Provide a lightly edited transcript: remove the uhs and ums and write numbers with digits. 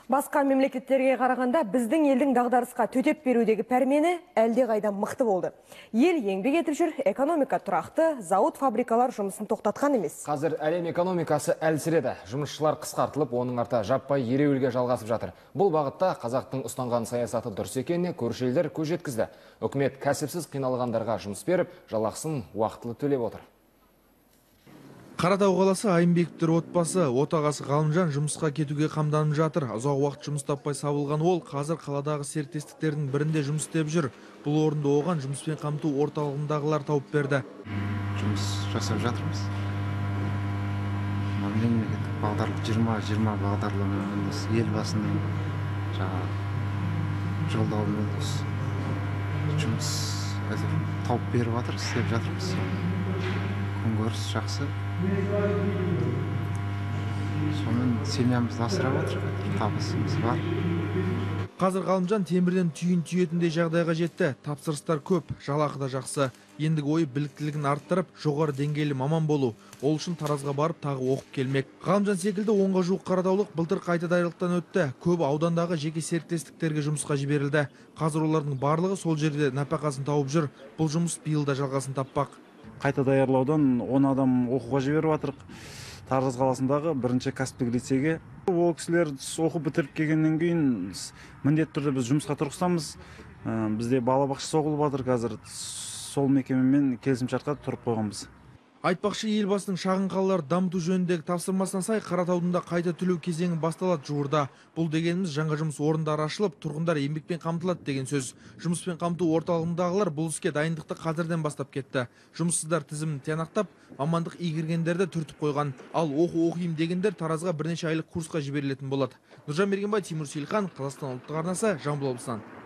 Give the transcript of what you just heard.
Басқа мемлекеттерге қарағанда біздің елдің дағдарысқа төтеп берудегі пәрмені әлде қайда мықты болды. Ел еңбек етіп жүр, экономика тұрақты, зауыт фабрикалар жұмысын тоқтатқан емес. Қазір әлем экономикасы әлсіреді. Жұмысшылар қысқартылып, оның арта жаппай ереуілге жалғасып жатыр. Бұл бағытта қазақтың ұстанған саясаты дұрыс екеніне көрші елдер көз жеткізді. Үкімет кәсіпсіз қиналғандарға жұмыс беріп, жалақысын уақытылы төлеп отыр. Қаратау қаласы Айымбектер отбасы, отағасы Ғалымжан жұмысқа кетуге қамданып жатыр. Ұзақ уақыт жұмыс таппай сабылған ол қазір қаладағы серіктестіктердің бірінде жұмыс істеп жүр. Бұл орынды оған жұмыспен қамту орталығындағылар тауып берді. Жұмыс жасап жатырмыз. Мемлекеттік бағдарлық 20-20 бағдарламамыз елбасының жолдауымен жұмыс тауып беріп жатыр, істеп жатырмыз. Күнкөріс жақсы. Сонымен семьямызды асырап жатыр, табысымыз бар. Қазір Ғалымжан темірден түйін түйетіндей жағдайға жетті. Тапсырыстар көп, жалақы да жақсы. Ендігі ойы біліктілігін арттырып, жоғары деңгейлі маман болу. Ол үшін Таразға барып тағы оқып келмек. Ғалымжан секілді 10-ға жуық қаратаулық былтыр қайта даярлықтан өтті. Көбі аудандағы жеке серіктестіктерге жұмысқа жіберілді. Қазір олардың барлығы сол жерде нәпақасын тауып жүр. Бұл жұмыс биыл да жалғасын таппақ. Қайта даярлаудан 10 адам оқуға жіберіп жатырық. Тараз қаласындағы бірінші кәсіптік лицейге. Ол кісілер оқу бітіріп келгеннен кейін міндетті түрде біз жұмысқа тұрғызамыз. Бізде балабақша соғылып жатыр қазір. Сол мекемемен келісімшартқа тұрып қойғанбыз. Айтпақшы, елбасының шағын қалаларды дамыту жөніндегі тапсырмасына сай Қаратаудың қайта төлеу кезеңі басталады жуырда. Бұл дегеніміз жаңа жұмыс орындары ашылып, тұрғындар еңбекпен қамтылады деген сөз. Жұмыспен қамту орталығындағылар бұл іске дайындықты қазірден бастап кетті. Жұмыссыздар тізімін тиянақтап, мамандық игергендерді түртіп қойған. Ал оқимын дегендер Таразға бірнеше айлық курсқа жіберілетін болады. Нұржан Мергенбай, Тимур Сейлхан, Қазақстан ұлттық арнасы, Жамбыл облысынан.